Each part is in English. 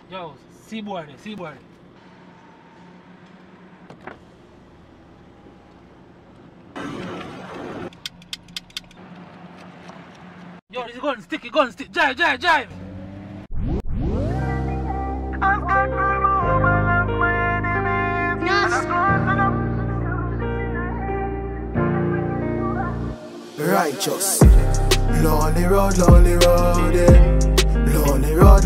Yo, see boy there, see boy there. Yo, this is gun stick, drive, drive, drive! Righteous. Lonely road, yeah. Lonely road,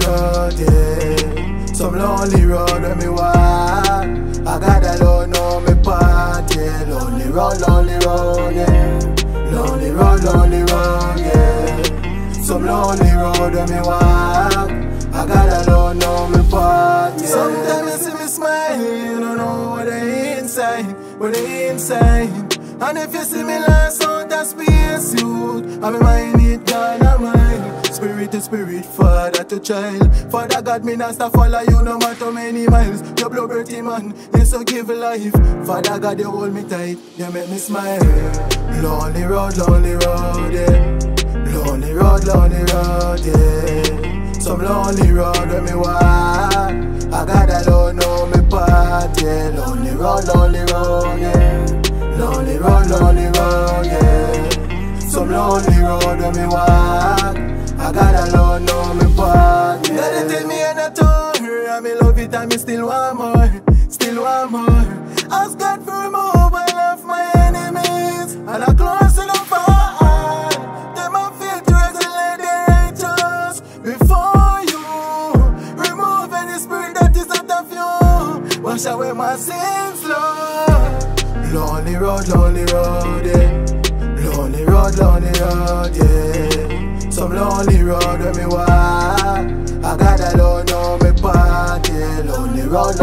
yeah. Some lonely road when me walk, I got alone on me path, yeah. Lonely road, yeah. Lonely road, yeah. Some lonely road when me walk, I got alone on me path, yeah. Sometimes you see me smile, you don't know what they inside. And if you see me last out a space suit, I'm mind it dynamite. Spirit to spirit, father to child. Father God, me not stop follow you no matter many miles. You blow dirty man, you so give life. Father God, you hold me tight, you make me smile. Lonely road, yeah. Lonely road, yeah. Some lonely road when me walk, I got alone on me path, yeah. Lonely road, yeah. Lonely road, yeah. Some lonely road when me walk, I got alone on me path, yeah. Daddy tell me I'm not torn, and me love it and me still want more. Ask God for remove all of my enemies, and I close enough for all. Them I feel to exalt the righteous before you. Remove any spirit that is not of you. Wash away my sins, Lord. Lonely road, yeah. Lonely road, yeah. Some lonely road when me walk, I got alone on me path, yeah. Lonely road,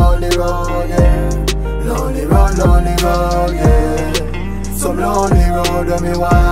yeah. Lonely road, yeah. Some lonely road when me walk,